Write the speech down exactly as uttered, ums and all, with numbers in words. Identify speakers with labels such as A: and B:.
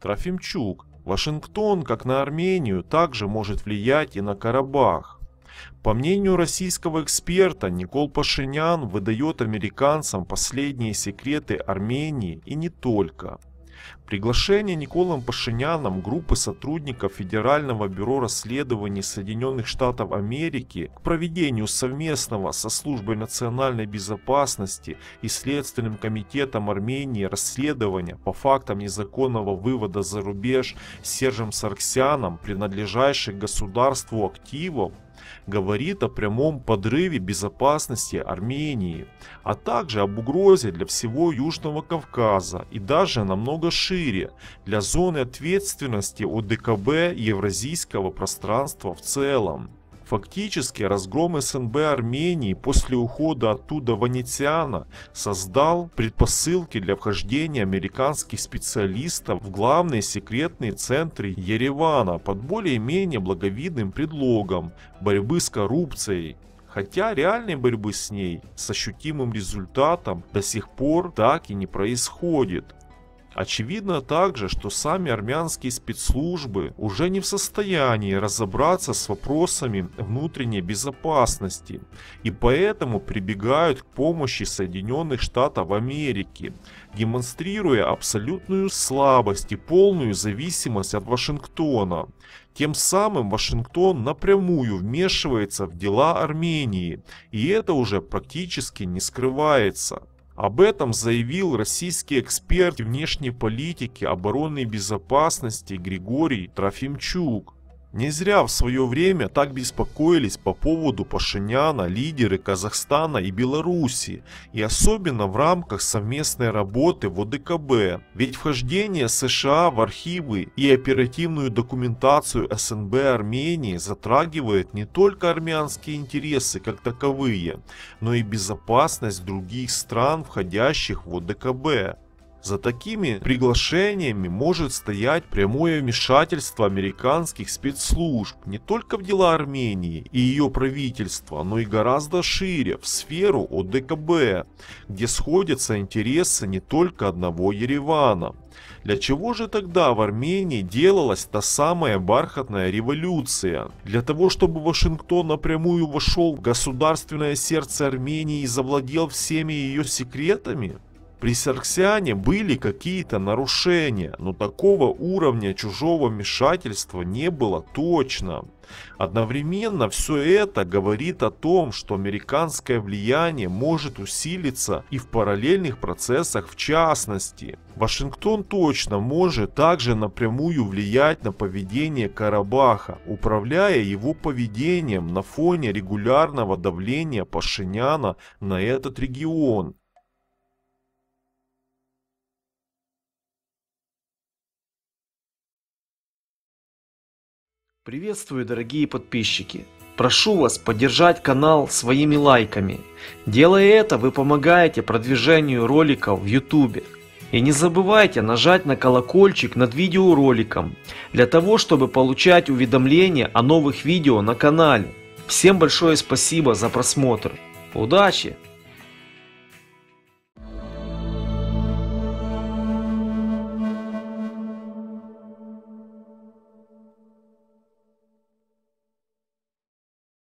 A: Трофимчук. Вашингтон, как на Армению, также может влиять и на Карабах. По мнению российского эксперта, Никол Пашинян выдает американцам последние секреты Армении и не только. Приглашение Николом Пашиняном группы сотрудников Федерального бюро расследований Соединенных Штатов Америки к проведению совместного со Службой национальной безопасности и Следственным комитетом Армении расследования по фактам незаконного вывода за рубеж Сержем Саргсяном принадлежащих государству активов говорит о прямом подрыве безопасности Армении, а также об угрозе для всего Южного Кавказа и даже намного шире для зоны ответственности ОДКБ и евразийского пространства в целом. Фактически разгром СНБ Армении после ухода оттуда Ванетиана создал предпосылки для вхождения американских специалистов в главные секретные центры Еревана под более-менее благовидным предлогом борьбы с коррупцией. Хотя реальной борьбы с ней с ощутимым результатом до сих пор так и не происходит. Очевидно также, что сами армянские спецслужбы уже не в состоянии разобраться с вопросами внутренней безопасности и поэтому прибегают к помощи Соединенных Штатов Америки, демонстрируя абсолютную слабость и полную зависимость от Вашингтона. Тем самым Вашингтон напрямую вмешивается в дела Армении, и это уже практически не скрывается. Об этом заявил российский эксперт внешней политики, оборонной безопасности Григорий Трофимчук. Не зря в свое время так беспокоились по поводу Пашиняна лидеры Казахстана и Беларуси, и особенно в рамках совместной работы в ОДКБ. Ведь вхождение США в архивы и оперативную документацию СНБ Армении затрагивает не только армянские интересы как таковые, но и безопасность других стран, входящих в ОДКБ. За такими приглашениями может стоять прямое вмешательство американских спецслужб не только в дела Армении и ее правительства, но и гораздо шире, в сферу ОДКБ, где сходятся интересы не только одного Еревана. Для чего же тогда в Армении делалась та самая бархатная революция? Для того, чтобы Вашингтон напрямую вошел в государственное сердце Армении и завладел всеми ее секретами? При Саргсяне были какие-то нарушения, но такого уровня чужого вмешательства не было точно. Одновременно все это говорит о том, что американское влияние может усилиться и в параллельных процессах в частности. Вашингтон точно может также напрямую влиять на поведение Карабаха, управляя его поведением на фоне регулярного давления Пашиняна на этот регион.
B: Приветствую, дорогие подписчики! Прошу вас поддержать канал своими лайками. Делая это, вы помогаете продвижению роликов в ютубе. И не забывайте нажать на колокольчик над видеороликом, для того, чтобы получать уведомления о новых видео на канале. Всем большое спасибо за просмотр. Удачи!